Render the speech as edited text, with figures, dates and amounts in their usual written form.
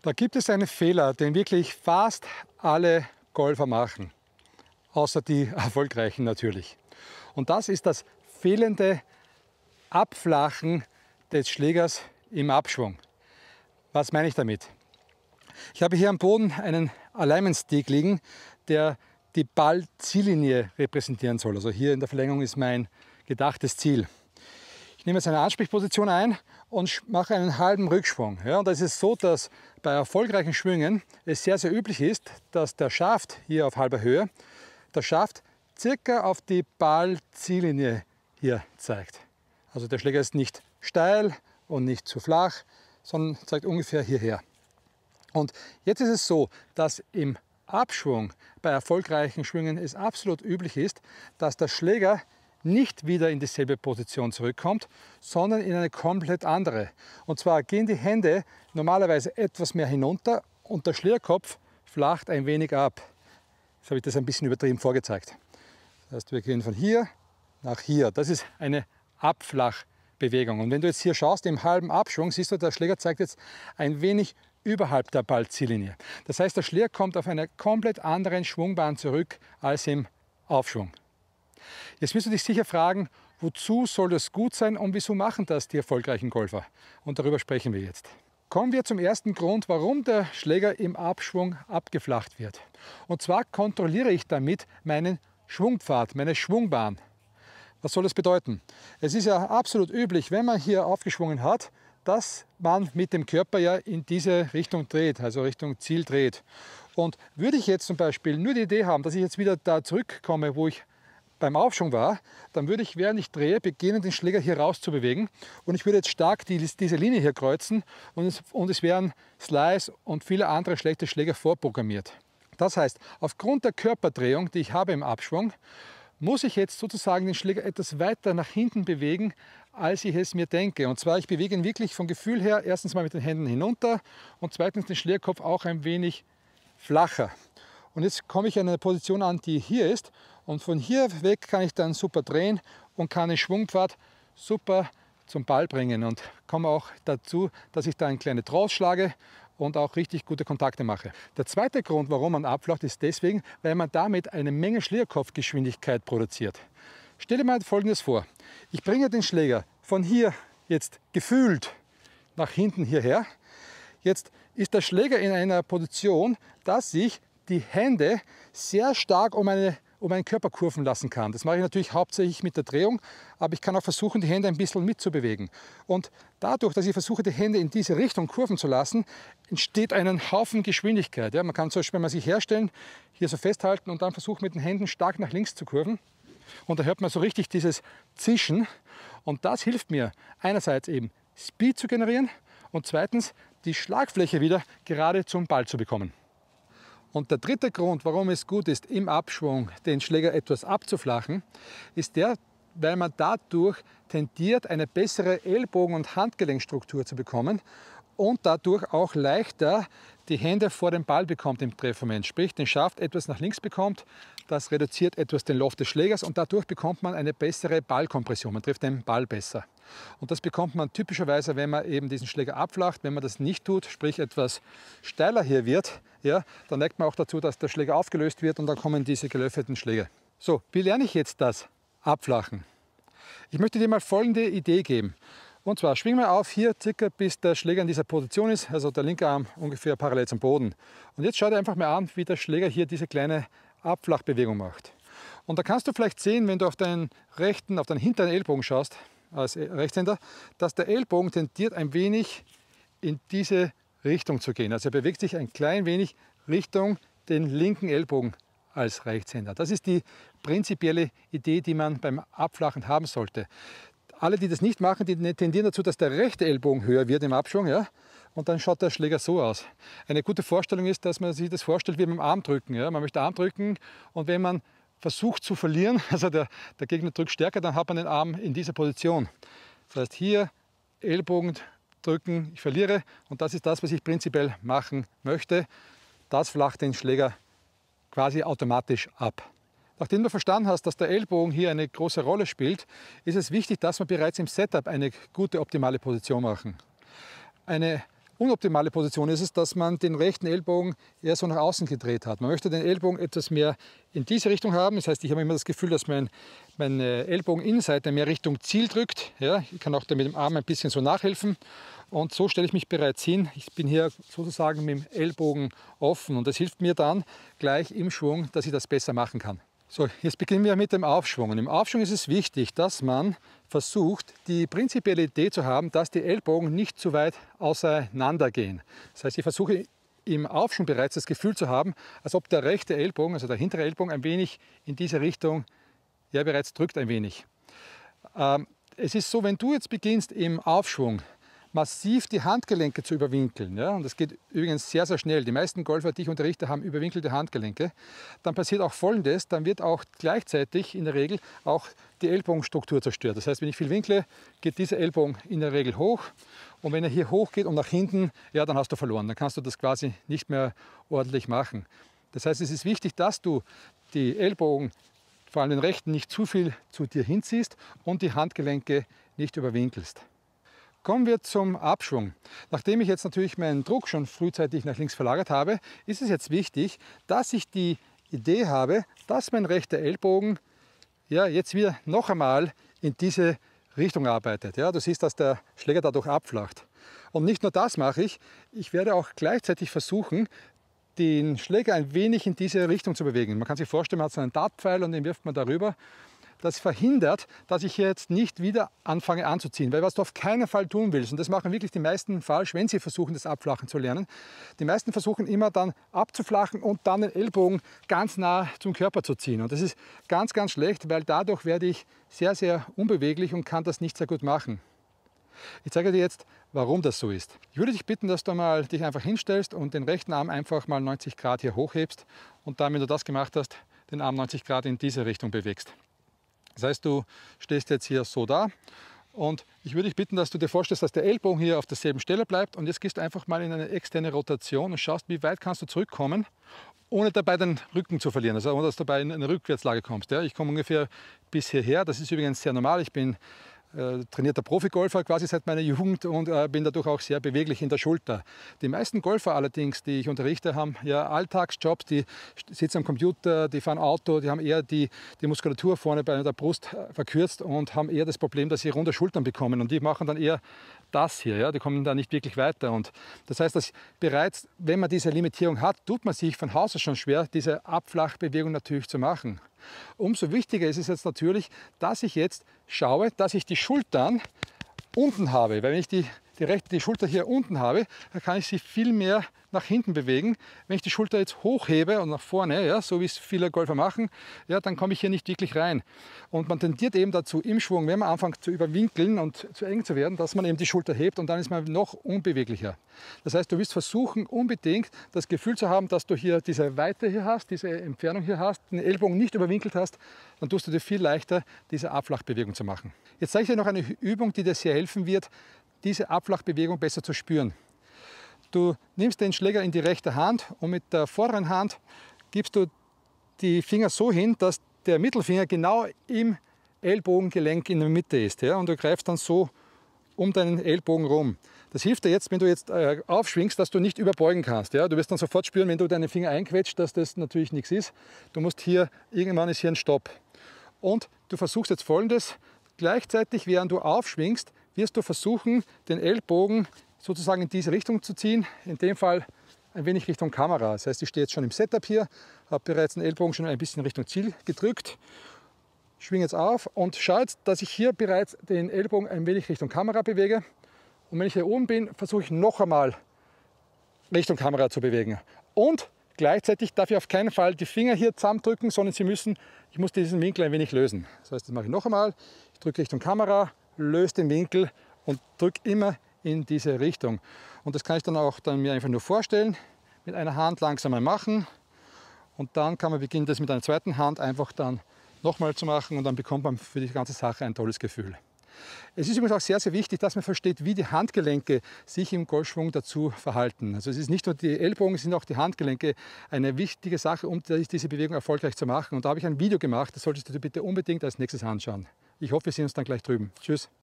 Da gibt es einen Fehler, den wirklich fast alle Golfer machen, außer die Erfolgreichen natürlich. Und das ist das fehlende Abflachen des Schlägers im Abschwung. Was meine ich damit? Ich habe hier am Boden einen Alignment Stick liegen, der die Ball-Ziellinie repräsentieren soll. Also hier in der Verlängerung ist mein gedachtes Ziel. Ich nehme jetzt eine Ansprechposition ein und mache einen halben Rückschwung. Ja, und da ist es so, dass bei erfolgreichen Schwüngen es sehr, sehr üblich ist, dass der Schaft hier auf halber Höhe, der Schaft circa auf die Ball-Ziellinie hier zeigt. Also der Schläger ist nicht steil und nicht zu flach, sondern zeigt ungefähr hierher. Und jetzt ist es so, dass im Abschwung bei erfolgreichen Schwüngen es absolut üblich ist, dass der Schläger nicht wieder in dieselbe Position zurückkommt, sondern in eine komplett andere. Und zwar gehen die Hände normalerweise etwas mehr hinunter und der Schlägerkopf flacht ein wenig ab. Jetzt habe ich das ein bisschen übertrieben vorgezeigt. Das heißt, wir gehen von hier nach hier. Das ist eine Abflachbewegung. Und wenn du jetzt hier schaust, im halben Abschwung, siehst du, der Schläger zeigt jetzt ein wenig überhalb der Ball-Ziellinie. Das heißt, der Schläger kommt auf einer komplett anderen Schwungbahn zurück als im Aufschwung. Jetzt wirst du dich sicher fragen, wozu soll das gut sein und wieso machen das die erfolgreichen Golfer? Und darüber sprechen wir jetzt. Kommen wir zum ersten Grund, warum der Schläger im Abschwung abgeflacht wird. Und zwar kontrolliere ich damit meinen Schwungpfad, meine Schwungbahn. Was soll das bedeuten? Es ist ja absolut üblich, wenn man hier aufgeschwungen hat, dass man mit dem Körper ja in diese Richtung dreht, also Richtung Ziel dreht. Und würde ich jetzt zum Beispiel nur die Idee haben, dass ich jetzt wieder da zurückkomme, wo ich beim Aufschwung war, dann würde ich, während ich drehe, beginnen, den Schläger hier raus zu bewegen. Und ich würde jetzt stark diese Linie hier kreuzen und es wären Slice und viele andere schlechte Schläger vorprogrammiert. Das heißt, aufgrund der Körperdrehung, die ich habe im Abschwung, muss ich jetzt sozusagen den Schläger etwas weiter nach hinten bewegen, als ich es mir denke. Und zwar, ich bewege ihn wirklich vom Gefühl her erstens mal mit den Händen hinunter und zweitens den Schlägerkopf auch ein wenig flacher. Und jetzt komme ich an eine Position an, die hier ist. Und von hier weg kann ich dann super drehen und kann den Schwungpfad super zum Ball bringen. Und komme auch dazu, dass ich da einen kleinen Draus schlage und auch richtig gute Kontakte mache. Der zweite Grund, warum man abflacht, ist deswegen, weil man damit eine Menge Schlägerkopfgeschwindigkeit produziert. Stell dir mal Folgendes vor. Ich bringe den Schläger von hier jetzt gefühlt nach hinten hierher. Jetzt ist der Schläger in einer Position, dass sich die Hände sehr stark um einen Körper kurven lassen kann. Das mache ich natürlich hauptsächlich mit der Drehung, aber ich kann auch versuchen, die Hände ein bisschen mitzubewegen. Und dadurch, dass ich versuche, die Hände in diese Richtung kurven zu lassen, entsteht ein Haufen Geschwindigkeit. Ja, man kann zum Beispiel, wenn man sich herstellen, hier so festhalten und dann versuchen, mit den Händen stark nach links zu kurven. Und da hört man so richtig dieses Zischen. Und das hilft mir einerseits eben Speed zu generieren und zweitens die Schlagfläche wieder gerade zum Ball zu bekommen. Und der dritte Grund, warum es gut ist, im Abschwung den Schläger etwas abzuflachen, ist der, weil man dadurch tendiert, eine bessere Ellbogen- und Handgelenkstruktur zu bekommen und dadurch auch leichter die Hände vor dem Ball bekommt im Treffmoment. Sprich, den Schaft etwas nach links bekommt, das reduziert etwas den Loft des Schlägers und dadurch bekommt man eine bessere Ballkompression. Man trifft den Ball besser. Und das bekommt man typischerweise, wenn man eben diesen Schläger abflacht. Wenn man das nicht tut, sprich etwas steiler hier wird, ja, dann neigt man auch dazu, dass der Schläger aufgelöst wird und dann kommen diese gelöffeten Schläge. So, wie lerne ich jetzt das Abflachen? Ich möchte dir mal folgende Idee geben. Und zwar schwing mal auf hier circa bis der Schläger in dieser Position ist, also der linke Arm ungefähr parallel zum Boden. Und jetzt schau dir einfach mal an, wie der Schläger hier diese kleine Abflachbewegung macht. Und da kannst du vielleicht sehen, wenn du auf deinen hinteren Ellbogen schaust, als Rechtshänder, dass der Ellbogen tendiert ein wenig in diese Richtung zu gehen. Also er bewegt sich ein klein wenig Richtung den linken Ellbogen als Rechtshänder. Das ist die prinzipielle Idee, die man beim Abflachen haben sollte. Alle, die das nicht machen, die tendieren dazu, dass der rechte Ellbogen höher wird im Abschwung. Ja? Und dann schaut der Schläger so aus. Eine gute Vorstellung ist, dass man sich das vorstellt wie beim Armdrücken. Ja? Man möchte Armdrücken und wenn man versucht zu verlieren, also der Gegner drückt stärker, dann hat man den Arm in dieser Position. Das heißt hier Ellbogen drücken, ich verliere und das ist das, was ich prinzipiell machen möchte. Das flacht den Schläger quasi automatisch ab. Nachdem du verstanden hast, dass der Ellbogen hier eine große Rolle spielt, ist es wichtig, dass wir bereits im Setup eine gute, optimale Position machen. Eine unoptimale Position ist es, dass man den rechten Ellbogen eher so nach außen gedreht hat. Man möchte den Ellbogen etwas mehr in diese Richtung haben. Das heißt, ich habe immer das Gefühl, dass meine Ellbogeninnenseite mehr Richtung Ziel drückt. Ja, ich kann auch mit dem Arm ein bisschen so nachhelfen. Und so stelle ich mich bereits hin. Ich bin hier sozusagen mit dem Ellbogen offen. Und das hilft mir dann gleich im Schwung, dass ich das besser machen kann. So, jetzt beginnen wir mit dem Aufschwung. Und im Aufschwung ist es wichtig, dass man versucht, die prinzipielle Idee zu haben, dass die Ellbogen nicht zu weit auseinander gehen. Das heißt, ich versuche im Aufschwung bereits das Gefühl zu haben, als ob der rechte Ellbogen, also der hintere Ellbogen, ein wenig in diese Richtung bereits drückt ein wenig. Es ist so, wenn du jetzt beginnst im Aufschwung massiv die Handgelenke zu überwinkeln, ja, und das geht übrigens sehr, sehr schnell. Die meisten Golfer, die ich unterrichte, haben überwinkelte Handgelenke. Dann passiert auch Folgendes, dann wird auch gleichzeitig in der Regel auch die Ellbogenstruktur zerstört. Das heißt, wenn ich viel winkle, geht dieser Ellbogen in der Regel hoch. Und wenn er hier hoch geht und nach hinten, ja, dann hast du verloren. Dann kannst du das quasi nicht mehr ordentlich machen. Das heißt, es ist wichtig, dass du die Ellbogen, vor allem den rechten, nicht zu viel zu dir hinziehst und die Handgelenke nicht überwinkelst. Kommen wir zum Abschwung. Nachdem ich jetzt natürlich meinen Druck schon frühzeitig nach links verlagert habe, ist es jetzt wichtig, dass ich die Idee habe, dass mein rechter Ellbogen jetzt wieder noch einmal in diese Richtung arbeitet. Ja, du siehst, dass der Schläger dadurch abflacht. Und nicht nur das mache ich, ich werde auch gleichzeitig versuchen, den Schläger ein wenig in diese Richtung zu bewegen. Man kann sich vorstellen, man hat so einen Dartpfeil und den wirft man darüber. Das verhindert, dass ich hier jetzt nicht wieder anfange anzuziehen. Weil was du auf keinen Fall tun willst, und das machen wirklich die meisten falsch, wenn sie versuchen, das Abflachen zu lernen, die meisten versuchen immer dann abzuflachen und dann den Ellbogen ganz nah zum Körper zu ziehen. Und das ist ganz, ganz schlecht, weil dadurch werde ich sehr, sehr unbeweglich und kann das nicht sehr gut machen. Ich zeige dir jetzt, warum das so ist. Ich würde dich bitten, dass du mal dich einfach hinstellst und den rechten Arm einfach mal 90 Grad hier hochhebst und dann, wenn du das gemacht hast, den Arm 90 Grad in diese Richtung bewegst. Das heißt, du stehst jetzt hier so da und ich würde dich bitten, dass du dir vorstellst, dass der Ellbogen hier auf derselben Stelle bleibt und jetzt gehst du einfach mal in eine externe Rotation und schaust, wie weit kannst du zurückkommen, ohne dabei den Rücken zu verlieren, also ohne dass du dabei in eine Rückwärtslage kommst. Ja, ich komme ungefähr bis hierher, das ist übrigens sehr normal, ich bin trainierter Profigolfer quasi seit meiner Jugend und bin dadurch auch sehr beweglich in der Schulter. Die meisten Golfer allerdings, die ich unterrichte, haben ja Alltagsjobs, die sitzen am Computer, die fahren Auto, die haben eher die Muskulatur vorne bei der Brust verkürzt und haben eher das Problem, dass sie runde Schultern bekommen und die machen dann eher das hier, ja? Die kommen da nicht wirklich weiter. Und das heißt, dass bereits, wenn man diese Limitierung hat, tut man sich von Haus aus schon schwer, diese Abflachbewegung natürlich zu machen. Umso wichtiger ist es jetzt natürlich, dass ich jetzt schaue, dass ich die Schultern unten habe. Weil wenn ich die Schulter hier unten habe, dann kann ich sie viel mehr nach hinten bewegen. Wenn ich die Schulter jetzt hochhebe und nach vorne, ja, so wie es viele Golfer machen, ja, dann komme ich hier nicht wirklich rein. Und man tendiert eben dazu im Schwung, wenn man anfängt zu überwinkeln und zu eng zu werden, dass man eben die Schulter hebt und dann ist man noch unbeweglicher. Das heißt, du wirst versuchen, unbedingt das Gefühl zu haben, dass du hier diese Weite hier hast, diese Entfernung hier hast, den Ellbogen nicht überwinkelt hast, dann tust du dir viel leichter, diese Abflachbewegung zu machen. Jetzt zeige ich dir noch eine Übung, die dir sehr helfen wird, diese Abflachbewegung besser zu spüren. Du nimmst den Schläger in die rechte Hand und mit der vorderen Hand gibst du die Finger so hin, dass der Mittelfinger genau im Ellbogengelenk in der Mitte ist. Ja? Und du greifst dann so um deinen Ellbogen rum. Das hilft dir jetzt, wenn du jetzt aufschwingst, dass du nicht überbeugen kannst. Ja? Du wirst dann sofort spüren, wenn du deinen Finger einquetscht, dass das natürlich nichts ist. Du musst hier, irgendwann ist hier ein Stopp. Und du versuchst jetzt Folgendes, gleichzeitig während du aufschwingst, wirst du versuchen, den Ellbogen sozusagen in diese Richtung zu ziehen, in dem Fall ein wenig Richtung Kamera. Das heißt, ich stehe jetzt schon im Setup hier, habe bereits den Ellbogen schon ein bisschen Richtung Ziel gedrückt, schwinge jetzt auf und schaue jetzt, dass ich hier bereits den Ellbogen ein wenig Richtung Kamera bewege. Und wenn ich hier oben bin, versuche ich noch einmal Richtung Kamera zu bewegen. Und gleichzeitig darf ich auf keinen Fall die Finger hier zusammendrücken, sondern ich muss diesen Winkel ein wenig lösen. Das heißt, das mache ich noch einmal. Ich drücke Richtung Kamera, löse den Winkel und drücke immer in diese Richtung. Und das kann ich dann auch mir einfach nur vorstellen, mit einer Hand langsam mal machen und dann kann man beginnen, das mit einer zweiten Hand einfach dann nochmal zu machen und dann bekommt man für die ganze Sache ein tolles Gefühl. Es ist übrigens auch sehr, sehr wichtig, dass man versteht, wie die Handgelenke sich im Golfschwung dazu verhalten. Also es ist nicht nur die Ellbogen, es sind auch die Handgelenke eine wichtige Sache, um diese Bewegung erfolgreich zu machen. Und da habe ich ein Video gemacht, das solltest du dir bitte unbedingt als nächstes anschauen. Ich hoffe, wir sehen uns dann gleich drüben. Tschüss.